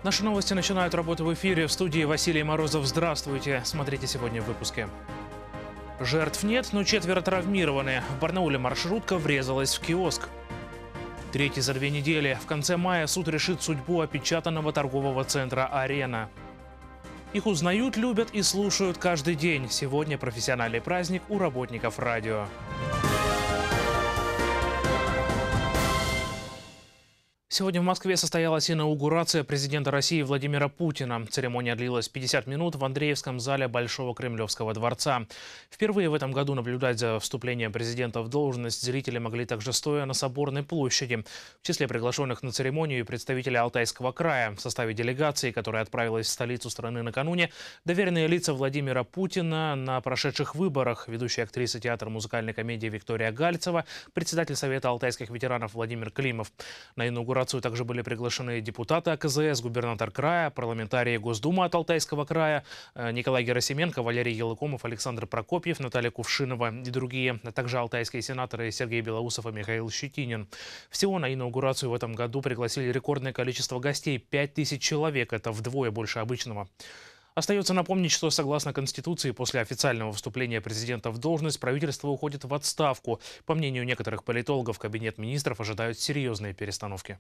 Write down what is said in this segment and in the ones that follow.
Наши новости начинают работу в эфире. В студии Василий Морозов. Здравствуйте. Смотрите сегодня в выпуске. Жертв нет, но 4 травмированы. В Барнауле маршрутка врезалась в киоск. Третий за 2 недели. В конце мая суд решит судьбу опечатанного торгового центра «Арена». Их узнают, любят и слушают каждый день. Сегодня профессиональный праздник у работников радио. Сегодня в Москве состоялась инаугурация президента России Владимира Путина. Церемония длилась 50 минут в Андреевском зале Большого Кремлевского дворца. Впервые в этом году наблюдать за вступлением президента в должность зрители могли также стоя на Соборной площади. В числе приглашенных на церемонию и представители Алтайского края. В составе делегации, которая отправилась в столицу страны накануне, доверенные лица Владимира Путина на прошедших выборах, ведущая актриса театра музыкальной комедии Виктория Гальцева, председатель Совета алтайских ветеранов Владимир Климов. На инаугурацию также были приглашены депутаты АКЗС, губернатор края, парламентарии Госдумы от Алтайского края, Николай Герасименко, Валерий Елыкомов, Александр Прокопьев, Наталья Кувшинова и другие, а также алтайские сенаторы Сергей Белоусов и Михаил Щетинин. Всего на инаугурацию в этом году пригласили рекордное количество гостей – 5000 человек, это вдвое больше обычного. Остается напомнить, что согласно Конституции, после официального вступления президента в должность правительство уходит в отставку. По мнению некоторых политологов, кабинет министров ожидают серьезные перестановки.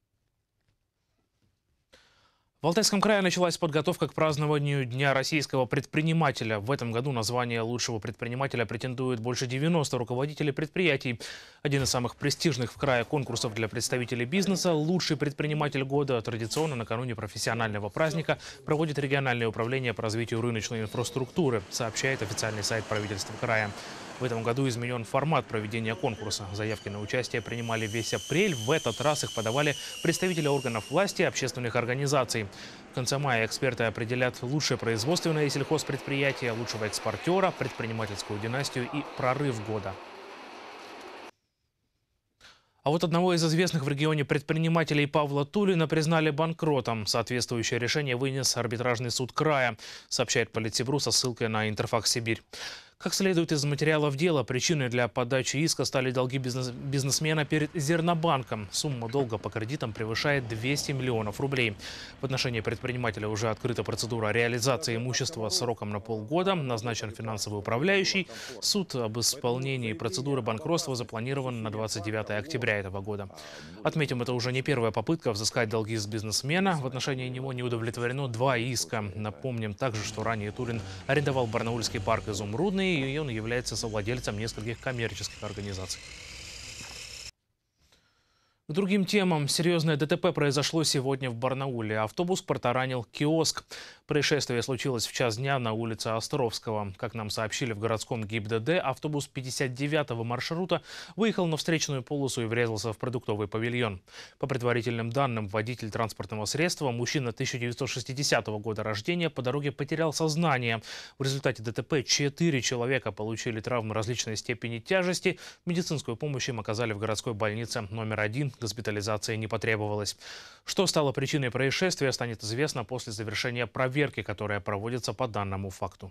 В Алтайском крае началась подготовка к празднованию Дня российского предпринимателя. В этом году на звание лучшего предпринимателя претендуют больше 90 руководителей предприятий. Один из самых престижных в крае конкурсов для представителей бизнеса «Лучший предприниматель года» традиционно накануне профессионального праздника проводит региональное управление по развитию рыночной инфраструктуры, сообщает официальный сайт правительства края. В этом году изменен формат проведения конкурса. Заявки на участие принимали весь апрель. В этот раз их подавали представители органов власти и общественных организаций. В конце мая эксперты определят лучшее производственное и сельхозпредприятие, лучшего экспортера, предпринимательскую династию и прорыв года. А вот одного из известных в регионе предпринимателей Павла Тулина признали банкротом. Соответствующее решение вынес арбитражный суд края, сообщает Политсибру со ссылкой на Интерфакс Сибирь. Как следует из материалов дела, причиной для подачи иска стали долги бизнесмена перед Зернобанком. Сумма долга по кредитам превышает 200 миллионов рублей. В отношении предпринимателя уже открыта процедура реализации имущества сроком на полгода. Назначен финансовый управляющий. Суд об исполнении процедуры банкротства запланирован на 29 октября этого года. Отметим, это уже не первая попытка взыскать долги с бизнесмена. В отношении него не удовлетворено 2 иска. Напомним также, что ранее Тулин арендовал барнаульский парк «Изумрудный», и он является совладельцем нескольких коммерческих организаций. К другим темам. Серьезное ДТП произошло сегодня в Барнауле. Автобус протаранил киоск. Происшествие случилось в час дня на улице Островского. Как нам сообщили в городском ГИБДД, автобус 59-го маршрута выехал на встречную полосу и врезался в продуктовый павильон. По предварительным данным, водитель транспортного средства, мужчина 1960 года рождения, по дороге потерял сознание. В результате ДТП 4 человека получили травмы различной степени тяжести. Медицинскую помощь им оказали в городской больнице номер 1. Госпитализация не потребовалась. Что стало причиной происшествия, станет известно после завершения проверки, которая проводится по данному факту.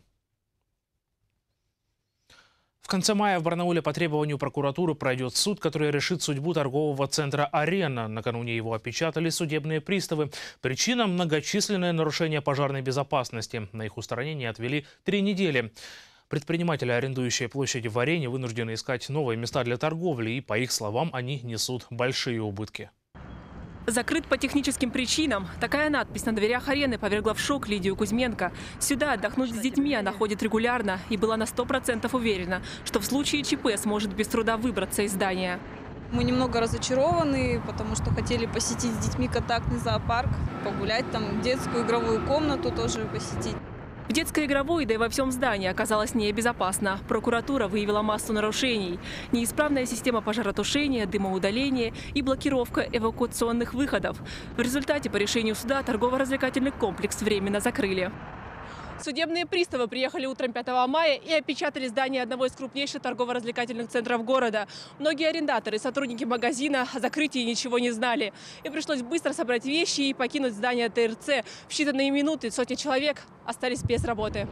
В конце мая в Барнауле по требованию прокуратуры пройдет суд, который решит судьбу торгового центра «Арена». Накануне его опечатали судебные приставы. Причина – многочисленное нарушение пожарной безопасности. На их устранение отвели 3 недели. Предприниматели, арендующие площади в Арене, вынуждены искать новые места для торговли, и, по их словам, они несут большие убытки. Закрыт по техническим причинам. Такая надпись на дверях Арены повергла в шок Лидию Кузьменко. Сюда отдохнуть с детьми она ходит регулярно и была на 100% уверена, что в случае ЧП сможет без труда выбраться из здания. Мы немного разочарованы, потому что хотели посетить с детьми контактный зоопарк, погулять там, детскую игровую комнату тоже посетить. В детской игровой, да и во всем здании оказалось небезопасно. Прокуратура выявила массу нарушений. Неисправная система пожаротушения, дымоудаления и блокировка эвакуационных выходов. В результате по решению суда торгово-развлекательный комплекс временно закрыли. Судебные приставы приехали утром 5 мая и опечатали здание одного из крупнейших торгово-развлекательных центров города. Многие арендаторы и сотрудники магазина о закрытии ничего не знали. И пришлось быстро собрать вещи и покинуть здание ТРЦ. В считанные минуты сотни человек остались без работы.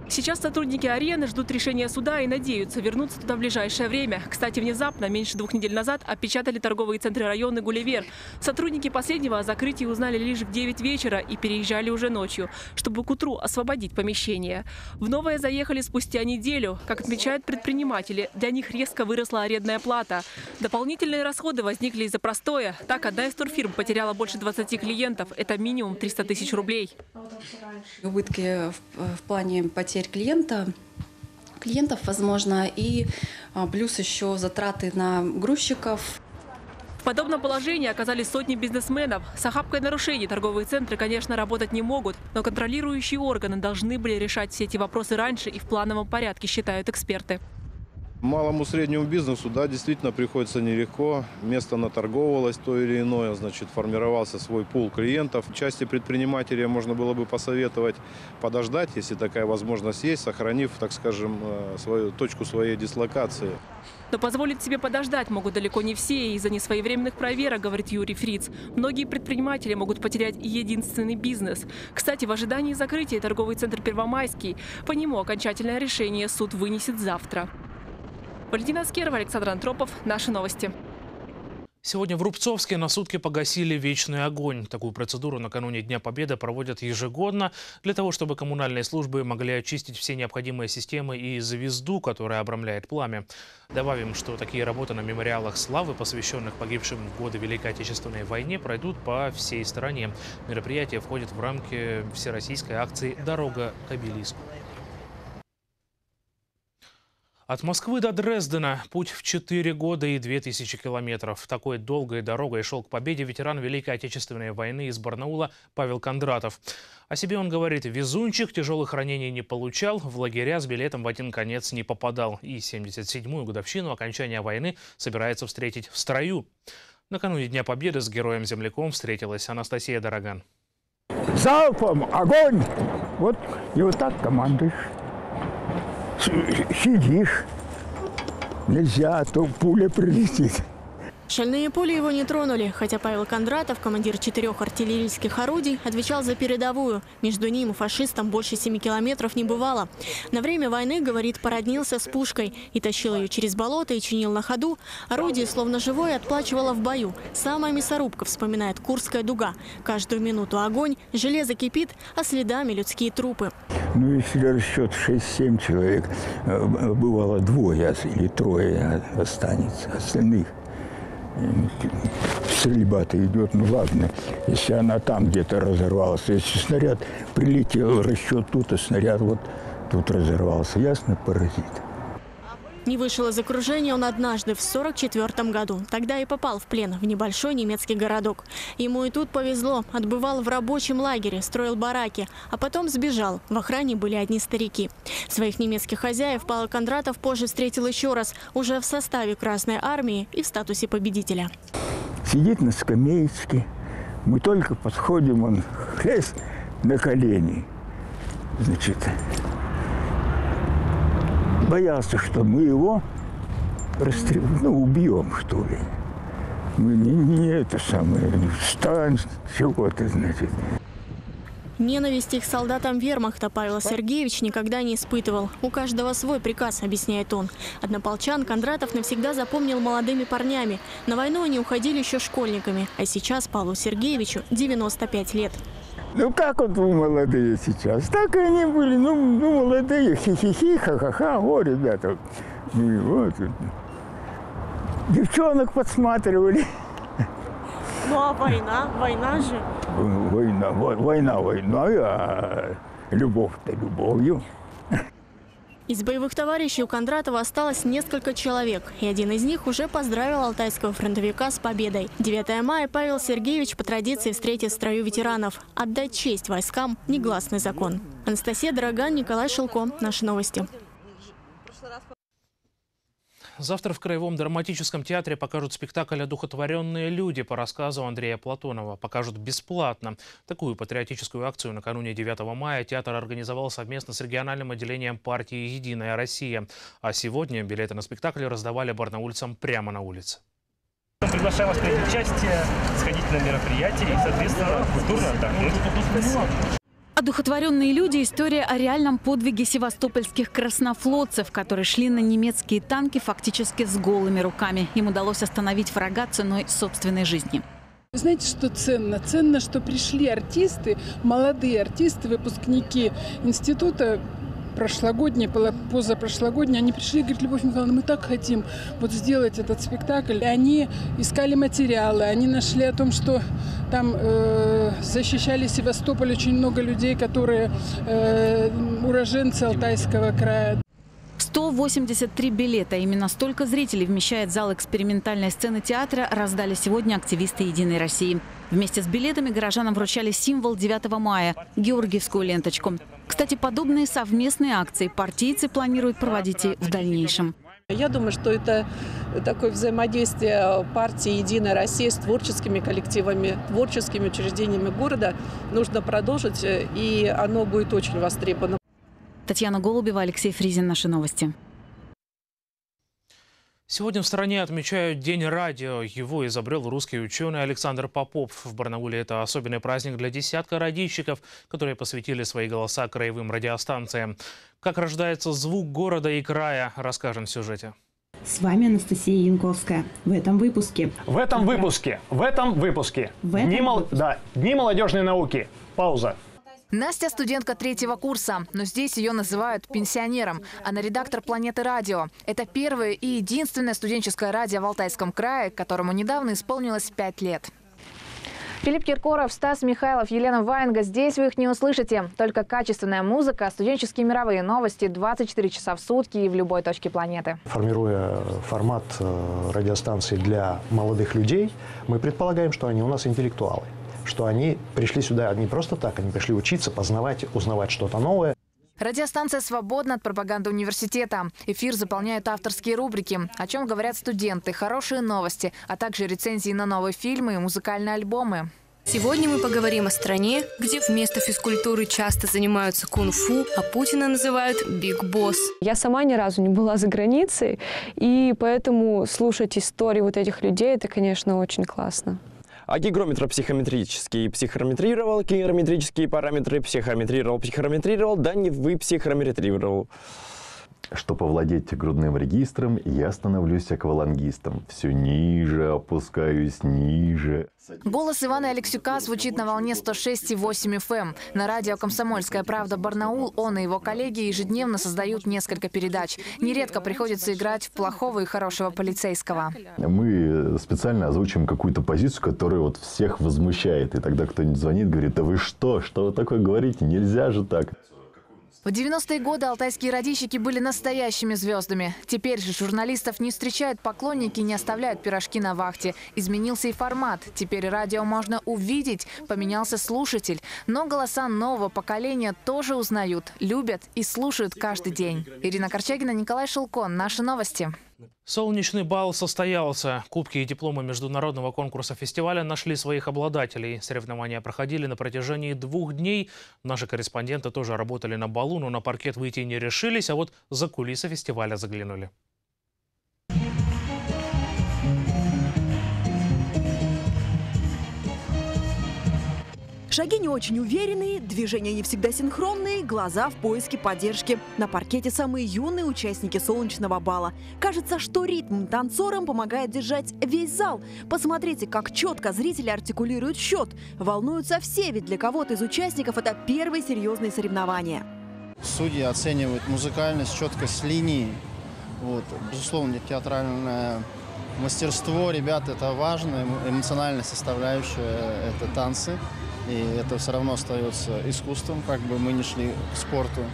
Сейчас сотрудники арены ждут решения суда и надеются вернуться туда в ближайшее время. Кстати, внезапно, меньше 2 недель назад, опечатали торговые центры района Гулливер. Сотрудники последнего о закрытии узнали лишь в 9 вечера и переезжали уже ночью, чтобы к утру освободить помещение. В новое заехали спустя неделю. Как отмечают предприниматели, для них резко выросла арендная плата. Дополнительные расходы возникли из-за простоя. Так, одна из турфирм потеряла больше 20 клиентов. Это минимум 300 тысяч рублей. Убытки в плане потерь клиентов, возможно, и плюс еще затраты на грузчиков. В подобном положении оказались сотни бизнесменов. С охапкой нарушений торговые центры, конечно, работать не могут, но контролирующие органы должны были решать все эти вопросы раньше и в плановом порядке, считают эксперты. Малому среднему бизнесу, да, действительно приходится нелегко. Место наторговывалось то или иное, значит, формировался свой пул клиентов. Части предпринимателей можно было бы посоветовать подождать, если такая возможность есть, сохранив, так скажем, свою точку своей дислокации. Но позволить себе подождать могут далеко не все из-за несвоевременных проверок, говорит Юрий Фриц. Многие предприниматели могут потерять единственный бизнес. Кстати, в ожидании закрытия торговый центр «Первомайский». По нему окончательное решение суд вынесет завтра. Валентина Аскерова, Александр Антропов. Наши новости. Сегодня в Рубцовске на сутки погасили вечный огонь. Такую процедуру накануне Дня Победы проводят ежегодно для того, чтобы коммунальные службы могли очистить все необходимые системы и звезду, которая обрамляет пламя. Добавим, что такие работы на мемориалах славы, посвященных погибшим в годы Великой Отечественной войны, пройдут по всей стране. Мероприятие входит в рамки всероссийской акции «Дорога к обелиску». От Москвы до Дрездена путь в 4 года и 2000 километров. Такой долгой дорогой шел к победе ветеран Великой Отечественной войны из Барнаула Павел Кондратов. О себе он говорит: везунчик, тяжелых ранений не получал, в лагеря с билетом в один конец не попадал. И 77-ю годовщину окончания войны собирается встретить в строю. Накануне Дня Победы с героем-земляком встретилась Анастасия Дороган. Залпом огонь! Вот и вот так командуешь. Сидишь, нельзя, а то пуля прилетит. Шальные пули его не тронули, хотя Павел Кондратов, командир 4 артиллерийских орудий, отвечал за передовую. Между ним и фашистом больше 7 километров не бывало. На время войны, говорит, породнился с пушкой и тащил ее через болото и чинил на ходу. Орудие, словно живое, отплачивало в бою. Самая мясорубка, вспоминает Курская дуга. Каждую минуту огонь, железо кипит, а следами людские трупы. Ну, если расчет 6-7 человек, бывало 2 или 3 останется, остальных. Стрельба-то идет, ну ладно, если она там где-то разорвалась, если снаряд прилетел, расчет тут, а снаряд вот тут разорвался, ясно, паразит. Не вышел из окружения он однажды в 1944 году. Тогда и попал в плен в небольшой немецкий городок. Ему и тут повезло. Отбывал в рабочем лагере, строил бараки, а потом сбежал. В охране были одни старики. Своих немецких хозяев Павел Кондратов позже встретил еще раз, уже в составе Красной армии и в статусе победителя. Сидит на скамеечке. Мы только подходим, он хлест на колени. Значит, боялся, что мы его убьем, что ли. Мы не это самое, встань, чего-то, значит. Ненависти к солдатам вермахта Павел Сергеевич никогда не испытывал. У каждого свой приказ, объясняет он. Однополчан Кондратов навсегда запомнил молодыми парнями. На войну они уходили еще школьниками, а сейчас Павлу Сергеевичу 95 лет. Ну как вот вы молодые сейчас? Так и они были, ну молодые, хи-хи-хи, ха-ха-ха, о, ребята. Ну и вот. Девчонок подсматривали. Ну а война? Война же. Война войной, а любовь-то любовью. Из боевых товарищей у Кондратова осталось несколько человек, и один из них уже поздравил алтайского фронтовика с победой. 9 мая Павел Сергеевич по традиции встретит в строю ветеранов. Отдать честь войскам – негласный закон. Анастасия Дороган, Николай Шилко. Наши новости. Завтра в Краевом драматическом театре покажут спектакль «Одухотворенные люди» по рассказу Андрея Платонова. Покажут бесплатно. Такую патриотическую акцию накануне 9 мая театр организовал совместно с региональным отделением партии «Единая Россия». А сегодня билеты на спектакль раздавали барнаульцам прямо на улице. Приглашаем вас принять участие, сходить на мероприятие и, соответственно, культурно отдохнуть. Одухотворенные люди – история о реальном подвиге севастопольских краснофлотцев, которые шли на немецкие танки фактически с голыми руками. Им удалось остановить врага ценой собственной жизни. Знаете, что ценно? Ценно, что пришли артисты, молодые артисты, выпускники института прошлогодние, позапрошлогодние. Они пришли и говорят: Любовь Михайловна, мы так хотим вот сделать этот спектакль. И они искали материалы, они нашли о том, что там защищали Севастополь очень много людей, которые уроженцы Алтайского края. 183 билета. Именно столько зрителей вмещает зал экспериментальной сцены театра, раздали сегодня активисты «Единой России». Вместе с билетами горожанам вручали символ 9 мая – георгиевскую ленточку. Кстати, подобные совместные акции партийцы планируют проводить и в дальнейшем. Я думаю, что это такое взаимодействие партии «Единая Россия» с творческими коллективами, творческими учреждениями города нужно продолжить, и оно будет очень востребовано. Татьяна Голубева, Алексей Фризин. Наши новости. Сегодня в стране отмечают День радио. Его изобрел русский ученый Александр Попов. В Барнауле это особенный праздник для десятка радищиков, которые посвятили свои голоса краевым радиостанциям. Как рождается звук города и края, расскажем в сюжете. С вами Анастасия Янковская. В этом выпуске. Дни молодежной науки. Пауза. Настя – студентка 3-го курса, но здесь ее называют пенсионером. Она редактор «Планеты радио». Это первое и единственное студенческое радио в Алтайском крае, которому недавно исполнилось 5 лет. Филипп Киркоров, Стас Михайлов, Елена Ваенга. Здесь вы их не услышите. Только качественная музыка, студенческие мировые новости 24 часа в сутки и в любой точке планеты. Формируя формат радиостанции для молодых людей, мы предполагаем, что они у нас интеллектуалы. Что они пришли сюда не просто так, они пришли учиться, познавать, узнавать что-то новое. Радиостанция свободна от пропаганды университета. Эфир заполняют авторские рубрики, о чем говорят студенты, хорошие новости, а также рецензии на новые фильмы и музыкальные альбомы. Сегодня мы поговорим о стране, где вместо физкультуры часто занимаются кунг-фу, а Путина называют «Биг Босс». Я сама ни разу не была за границей, и поэтому слушать истории вот этих людей – это, конечно, очень классно. А гигрометр психометрический психрометрировал, гигрометрические параметры психометрировал, да не вы психрометрировал. Чтобы овладеть грудным регистром, я становлюсь аквалангистом. Все ниже опускаюсь, ниже. Голос Ивана Алексюка звучит на волне 106,8 FM. На радио «Комсомольская правда» Барнаул он и его коллеги ежедневно создают несколько передач. Нередко приходится играть в плохого и хорошего полицейского. Мы специально озвучим какую-то позицию, которая вот всех возмущает. И тогда кто-нибудь звонит, говорит: да вы что вы такое говорите? Нельзя же так. В 90-е годы алтайские радищики были настоящими звездами. Теперь же журналистов не встречают поклонники, не оставляют пирожки на вахте. Изменился и формат. Теперь радио можно увидеть, поменялся слушатель. Но голоса нового поколения тоже узнают, любят и слушают каждый день. Ирина Корчагина, Николай Шелкон. Наши новости. Солнечный бал состоялся. Кубки и дипломы международного конкурса фестиваля нашли своих обладателей. Соревнования проходили на протяжении 2 дней. Наши корреспонденты тоже работали на балу, но на паркет выйти не решились, а вот за кулисы фестиваля заглянули. Шаги не очень уверенные, движения не всегда синхронные, глаза в поиске поддержки. На паркете самые юные участники солнечного бала. Кажется, что ритм танцорам помогает держать весь зал. Посмотрите, как четко зрители артикулируют счет. Волнуются все, ведь для кого-то из участников это первые серьезные соревнования. Судьи оценивают музыкальность, четкость линий. Безусловно, театральное мастерство ребят – это важно, эмоциональная составляющая – это танцы. И это все равно остается искусством, как бы мы ни шли к спорту.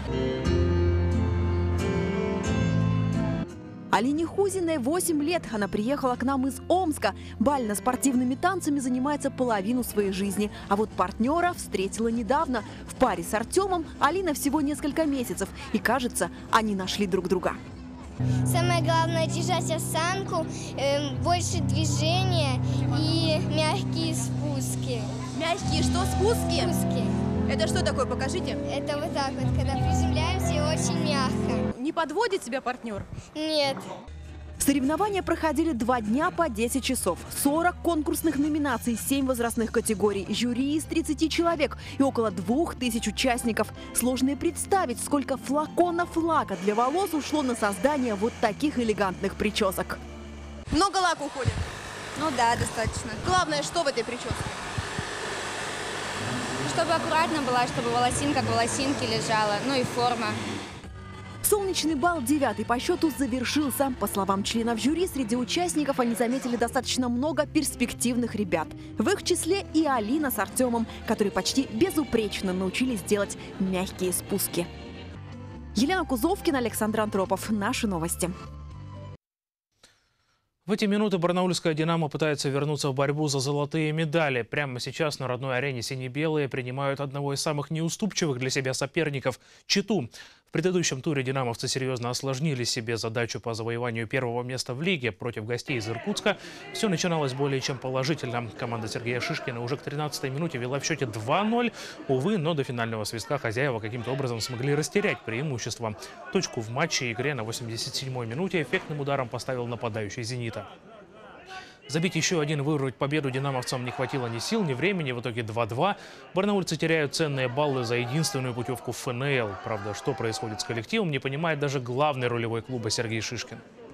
Алине Хузиной 8 лет. Она приехала к нам из Омска. Бально-спортивными танцами занимается половину своей жизни. А вот партнера встретила недавно. В паре с Артемом Алина всего несколько месяцев. И кажется, они нашли друг друга. Самое главное – держать осанку, больше движения и мягкие спуски. Мягкие что? Спуски? Спуски. Это что такое? Покажите. Это вот так вот, когда приземляемся, и очень мягко. Не подводит тебя партнер? Нет. Соревнования проходили 2 дня по 10 часов. 40 конкурсных номинаций, 7 возрастных категорий, жюри из 30 человек и около 2000 участников. Сложно и представить, сколько флаконов лака для волос ушло на создание вот таких элегантных причесок. Много лака уходит? Ну да, достаточно. Главное, что в этой прическе? Чтобы аккуратно была, чтобы волосинка к волосинке лежала, ну и форма. Солнечный бал 9-й по счету завершился. По словам членов жюри, среди участников они заметили достаточно много перспективных ребят. В их числе и Алина с Артемом, которые почти безупречно научились делать мягкие спуски. Елена Кузовкина, Александр Антропов. Наши новости. В эти минуты барнаульская «Динамо» пытается вернуться в борьбу за золотые медали. Прямо сейчас на родной арене сине-белые принимают одного из самых неуступчивых для себя соперников – «Читу». В предыдущем туре динамовцы серьезно осложнили себе задачу по завоеванию первого места в лиге. Против гостей из Иркутска все начиналось более чем положительно. Команда Сергея Шишкина уже к 13-й минуте вела в счете 2-0. Увы, но до финального свистка хозяева каким-то образом смогли растерять преимущество. Точку в матче и игре на 87-й минуте эффектным ударом поставил нападающий «Зенита». Забить еще один, вырвать победу динамовцам не хватило ни сил, ни времени. В итоге 2-2. Барнаульцы теряют ценные баллы за единственную путевку в ФНЛ. Правда, что происходит с коллективом, не понимает даже главный рулевой клуба Сергей Шишкин.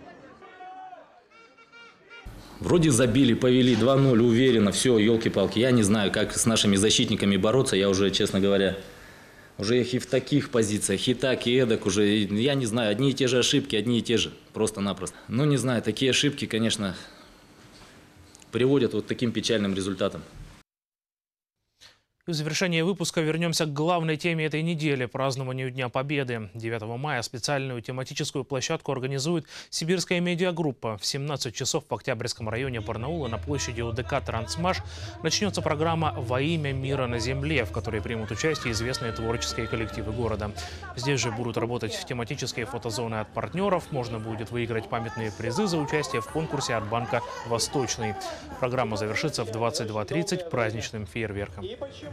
Вроде забили, повели 2-0, уверенно, все, елки-палки. Я не знаю, как с нашими защитниками бороться. Я уже, честно говоря, уже их и в таких позициях, и так, и эдак уже, я не знаю, одни и те же ошибки, одни и те же, просто-напросто. Ну, не знаю, такие ошибки, конечно, приводят вот к таким печальным результатам. И в завершение выпуска вернемся к главной теме этой недели – празднованию Дня Победы. 9 мая специальную тематическую площадку организует Сибирская медиагруппа. В 17 часов в Октябрьском районе Барнаула на площади УДК «Трансмаш» начнется программа «Во имя мира на земле», в которой примут участие известные творческие коллективы города. Здесь же будут работать тематические фотозоны от партнеров. Можно будет выиграть памятные призы за участие в конкурсе от банка «Восточный». Программа завершится в 22:30 праздничным фейерверком.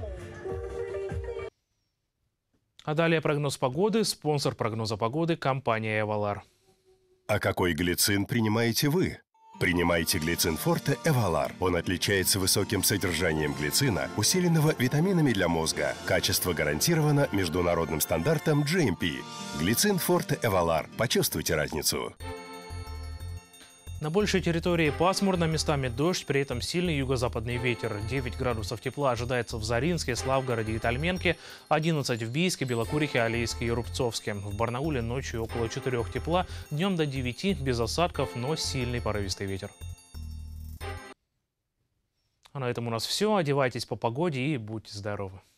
А далее прогноз погоды. Спонсор прогноза погоды – компания «Эвалар». А какой глицин принимаете вы? Принимайте глицин Форте Эвалар. Он отличается высоким содержанием глицина, усиленного витаминами для мозга. Качество гарантировано международным стандартом GMP. Глицин Форте Эвалар. Почувствуйте разницу. На большей территории пасмурно, местами дождь, при этом сильный юго-западный ветер. 9 градусов тепла ожидается в Заринске, Славгороде и Тальменке, 11 в Бийске, Белокурихе, Алейске и Рубцовске. В Барнауле ночью около 4 тепла, днем до 9, без осадков, но сильный порывистый ветер. А на этом у нас все. Одевайтесь по погоде и будьте здоровы.